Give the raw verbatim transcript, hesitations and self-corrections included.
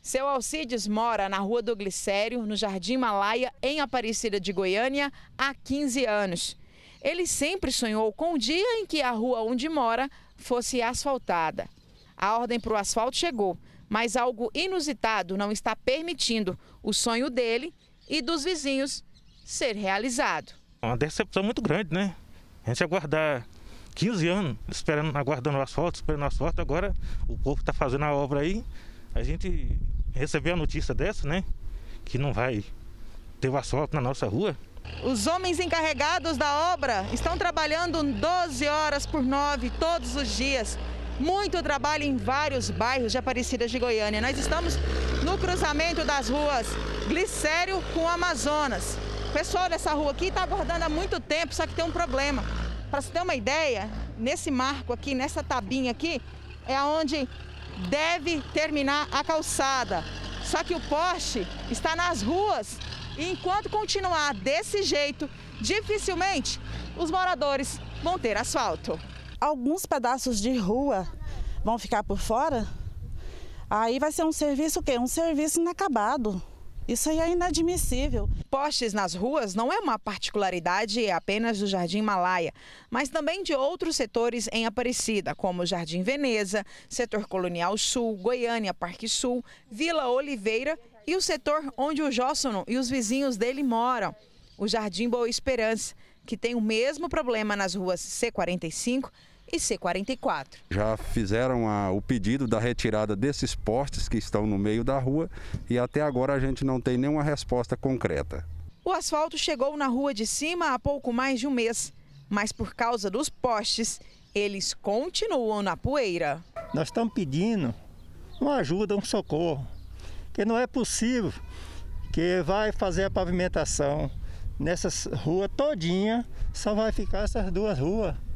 Seu Alcides mora na Rua do Glicério, no Jardim Himalaia, em Aparecida de Goiânia, há quinze anos. Ele sempre sonhou com o dia em que a rua onde mora fosse asfaltada. A ordem para o asfalto chegou, mas algo inusitado não está permitindo o sonho dele e dos vizinhos ser realizado. Uma decepção muito grande, né? A gente aguardar quinze anos esperando, aguardando o asfalto, esperando o asfalto, agora o povo está fazendo a obra aí. A gente recebeu a notícia dessa, né? Que não vai ter o asfalto na nossa rua. Os homens encarregados da obra estão trabalhando doze horas por nove todos os dias. Muito trabalho em vários bairros de Aparecida de Goiânia. Nós estamos no cruzamento das ruas Glicério com Amazonas. O pessoal dessa rua aqui está aguardando há muito tempo, só que tem um problema. Para você ter uma ideia, nesse marco aqui, nessa tabinha aqui, é onde deve terminar a calçada. Só que o poste está nas ruas e enquanto continuar desse jeito, dificilmente os moradores vão ter asfalto. Alguns pedaços de rua vão ficar por fora, aí vai ser um serviço o quê? Um serviço inacabado. Isso aí é inadmissível. Postes nas ruas não é uma particularidade apenas do Jardim Himalaia, mas também de outros setores em Aparecida, como o Jardim Veneza, Setor Colonial Sul, Goiânia Parque Sul, Vila Oliveira e o setor onde o Jóssono e os vizinhos dele moram, o Jardim Boa Esperança, que tem o mesmo problema nas ruas C quarenta e cinco e C quarenta e quatro. Já fizeram a, o pedido da retirada desses postes que estão no meio da rua e até agora a gente não tem nenhuma resposta concreta. O asfalto chegou na Rua de Cima há pouco mais de um mês, mas por causa dos postes, eles continuam na poeira. Nós estamos pedindo uma ajuda, um socorro, que não é possível que vai fazer a pavimentação nessas ruas todinha, só vai ficar essas duas ruas.